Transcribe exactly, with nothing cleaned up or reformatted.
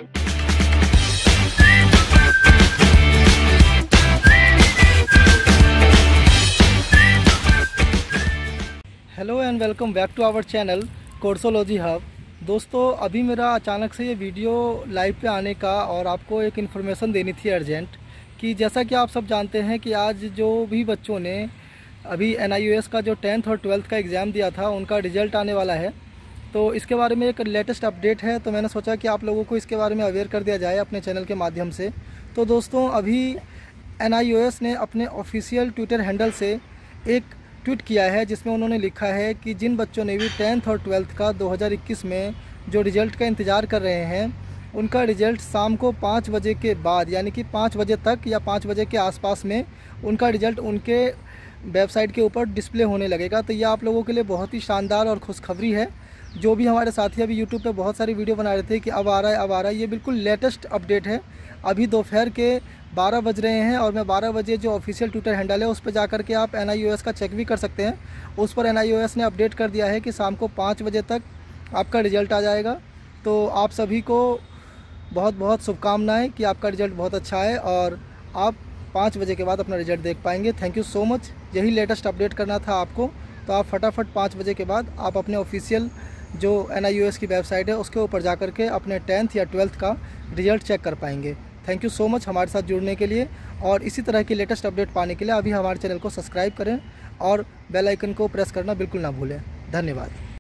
Hello and welcome back to our channel Coursology Hub. दोस्तों, अभी मेरा अचानक से ये वीडियो लाइव पे आने का और आपको एक इन्फॉर्मेशन देनी थी अर्जेंट, कि जैसा कि आप सब जानते हैं कि आज जो भी बच्चों ने अभी एन आई ओ एस का जो टेंथ और ट्वेल्थ का एग्ज़ाम दिया था उनका रिज़ल्ट आने वाला है। तो इसके बारे में एक लेटेस्ट अपडेट है, तो मैंने सोचा कि आप लोगों को इसके बारे में अवेयर कर दिया जाए अपने चैनल के माध्यम से। तो दोस्तों, अभी एन आई ओ एस ने अपने ऑफिशियल ट्विटर हैंडल से एक ट्वीट किया है जिसमें उन्होंने लिखा है कि जिन बच्चों ने भी टेंथ और ट्वेल्थ का दो हज़ार इक्कीस में जो रिज़ल्ट का इंतज़ार कर रहे हैं, उनका रिज़ल्ट शाम को पाँच बजे के बाद यानी कि पाँच बजे तक या पाँच बजे के आसपास में उनका रिज़ल्ट उनके वेबसाइट के ऊपर डिस्प्ले होने लगेगा। तो यह आप लोगों के लिए बहुत ही शानदार और खुशखबरी है। जो भी हमारे साथी अभी यूट्यूब पे बहुत सारी वीडियो बना रहे थे कि अब आ रहा है अब आ रहा है, ये बिल्कुल लेटेस्ट अपडेट है। अभी दोपहर के बारह बज रहे हैं और मैं बारह बजे जो ऑफिशियल ट्विटर हैंडल है उस पर जा कर के आप एन आई ओ एस का चेक भी कर सकते हैं। उस पर एन आई ओ एस ने अपडेट कर दिया है कि शाम को पाँच बजे तक आपका रिज़ल्ट आ जाएगा। तो आप सभी को बहुत बहुत शुभकामनाएं कि आपका रिज़ल्ट बहुत अच्छा है और आप पाँच बजे के बाद अपना रिज़ल्ट देख पाएंगे। Thank you so much. यही लेटेस्ट अपडेट करना था आपको, तो आप फटाफट पाँच बजे के बाद आप अपने ऑफिशियल जो एन आई ओ एस की वेबसाइट है उसके ऊपर जा कर के अपने टेंथ या ट्वेल्थ का रिज़ल्ट चेक कर पाएंगे। थैंक यू सो मच हमारे साथ जुड़ने के लिए, और इसी तरह की लेटेस्ट अपडेट पाने के लिए अभी हमारे चैनल को सब्सक्राइब करें और बेल आइकन को प्रेस करना बिल्कुल ना भूलें। धन्यवाद।